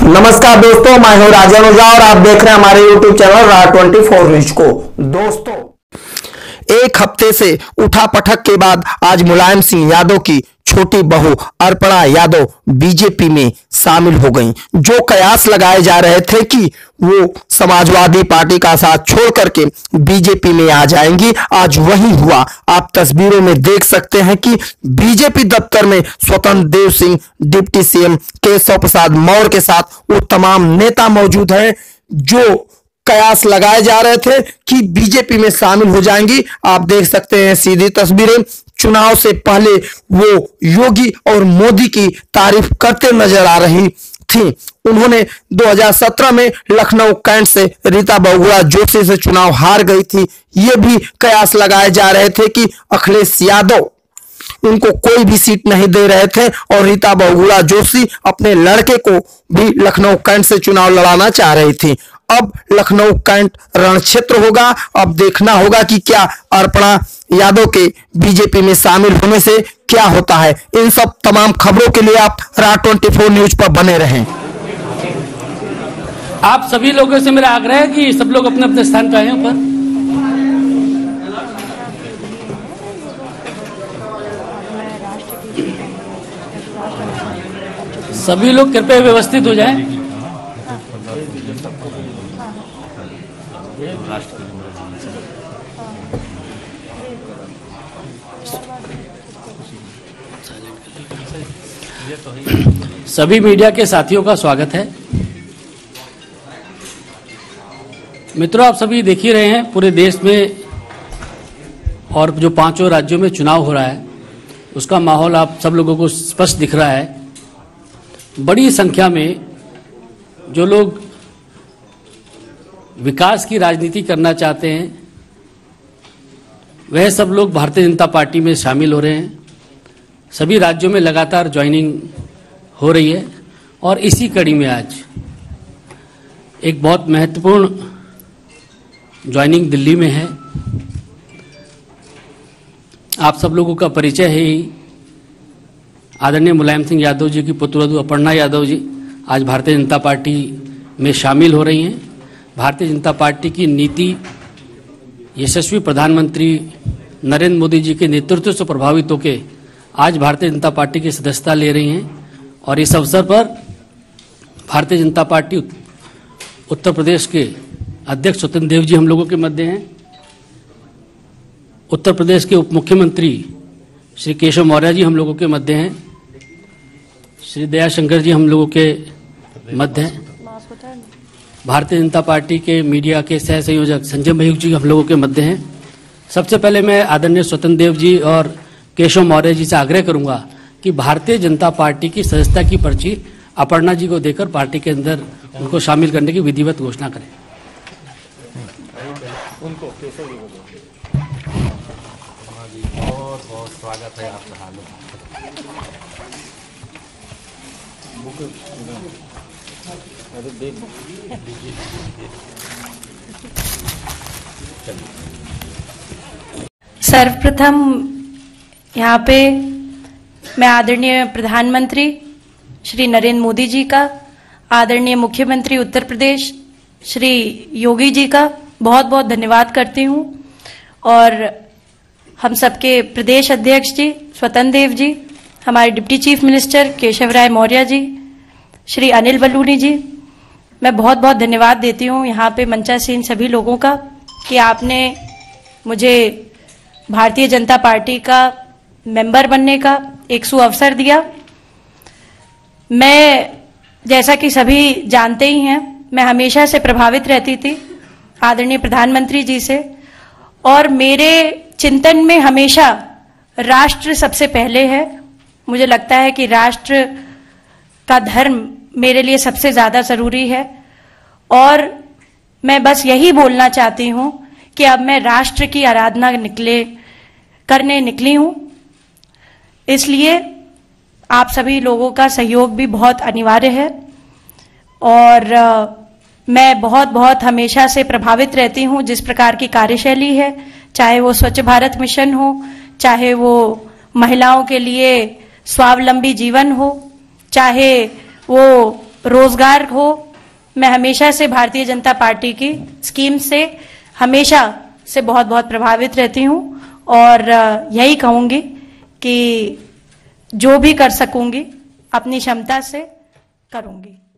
नमस्कार दोस्तों, मैं हूं राजन ओझा और आप देख रहे हैं हमारे YouTube चैनल RA24 न्यूज को। दोस्तों, एक हफ्ते से उठापटक के बाद आज मुलायम सिंह यादव की छोटी बहू अर्पणा यादव बीजेपी में शामिल हो गईं। जो कयास लगाए जा रहे थे कि वो समाजवादी पार्टी का साथ छोड़ करके बीजेपी में आ जाएंगी, आज वही हुआ। आप तस्वीरों में देख सकते हैं कि बीजेपी दफ्तर में स्वतंत्र देव सिंह, डिप्टी सीएम केशव प्रसाद मौर्य के साथ वो तमाम नेता मौजूद हैं जो कयास लगाए जा रहे थे कि बीजेपी में शामिल हो जाएंगी। आप देख सकते हैं सीधी तस्वीरें। चुनाव से पहले वो योगी और मोदी की तारीफ करते नजर आ रही थी। उन्होंने 2017 में लखनऊ कैंट से रीता बहुगुणा जोशी से चुनाव हार गई थी। ये भी कयास लगाए जा रहे थे कि अखिलेश यादव उनको कोई भी सीट नहीं दे रहे थे और रीता बहुगुणा जोशी अपने लड़के को भी लखनऊ कैंट से चुनाव लड़ाना चाह रही थी। अब लखनऊ कैंट रण क्षेत्र होगा। अब देखना होगा कि क्या अर्पणा यादव के बीजेपी में शामिल होने से क्या होता है। इन सब तमाम खबरों के लिए आप RA24 न्यूज पर बने रहें। आप सभी लोगों से मेरा आग्रह है कि सब लोग अपने अपने स्थान पर आए ऊपर। सभी लोग कृपया व्यवस्थित हो जाएं। सभी मीडिया के साथियों का स्वागत है। मित्रों, आप सभी देख ही रहे हैं पूरे देश में और जो 5 राज्यों में चुनाव हो रहा है उसका माहौल आप सब लोगों को स्पष्ट दिख रहा है। बड़ी संख्या में जो लोग विकास की राजनीति करना चाहते हैं वह सब लोग भारतीय जनता पार्टी में शामिल हो रहे हैं। सभी राज्यों में लगातार ज्वाइनिंग हो रही है और इसी कड़ी में आज एक बहुत महत्वपूर्ण ज्वाइनिंग दिल्ली में है। आप सब लोगों का परिचय है ही। आदरणीय मुलायम सिंह यादव जी की पुत्रवधू अर्पणा यादव जी आज भारतीय जनता पार्टी में शामिल हो रही हैं। भारतीय जनता पार्टी की नीति यशस्वी प्रधानमंत्री नरेंद्र मोदी जी के नेतृत्व से प्रभावित होकर आज भारतीय जनता पार्टी की सदस्यता ले रही हैं और इस अवसर पर भारतीय जनता पार्टी उत्तर प्रदेश के अध्यक्ष स्वतंत्र देव जी हम लोगों के मध्य हैं। उत्तर प्रदेश के उप मुख्यमंत्री श्री केशव मौर्य जी हम लोगों के मध्य हैं। श्री दयाशंकर जी हम लोगों के मध्य हैं। भारतीय जनता पार्टी के मीडिया के सह संयोजक संजय मयूख जी हम लोगों के मध्य हैं। सबसे पहले मैं आदरणीय स्वतंत्र देव जी और केशव मौर्य जी से आग्रह करूंगा कि भारतीय जनता पार्टी की सदस्यता की पर्ची अर्पणा जी को देकर पार्टी के अंदर उनको शामिल करने की विधिवत घोषणा करें। उनको केशव जी बहुत बहुत स्वागत है आपका। सर्वप्रथम यहाँ पे मैं आदरणीय प्रधानमंत्री श्री नरेंद्र मोदी जी का, आदरणीय मुख्यमंत्री उत्तर प्रदेश श्री योगी जी का बहुत बहुत धन्यवाद करती हूँ और हम सबके प्रदेश अध्यक्ष जी स्वतंत्र देव जी, हमारे deputy chief minister Keshav Rai Maurya ji, Shri Anil Baluni ji, मैं बहुत बहुत धन्यवाद देती हूँ यहाँ पे मंचासीन सभी लोगों का कि आपने मुझे भारतीय जनता पार्टी का मेंबर बनने का एक सुअवसर दिया। मैं जैसा कि सभी जानते ही हैं, मैं हमेशा से प्रभावित रहती थी आदरणीय प्रधानमंत्री जी से और मेरे चिंतन में हमेशा राष्ट्र सबसे पहले है। मुझे लगता है कि राष्ट्र का धर्म मेरे लिए सबसे ज्यादा जरूरी है और मैं बस यही बोलना चाहती हूं कि अब मैं राष्ट्र की आराधना करने निकली हूं। इसलिए आप सभी लोगों का सहयोग भी बहुत अनिवार्य है और मैं बहुत बहुत हमेशा से प्रभावित रहती हूं जिस प्रकार की कार्यशैली है, चाहे वो स्वच्छ भारत मिशन हो, चाहे वो महिलाओं के लिए स्वावलंबी जीवन हो, चाहे वो रोजगार हो, मैं हमेशा से भारतीय जनता पार्टी की स्कीम से हमेशा से बहुत बहुत प्रभावित रहती हूं और यही कहूंगी कि जो भी कर सकूंगी अपनी क्षमता से करूंगी।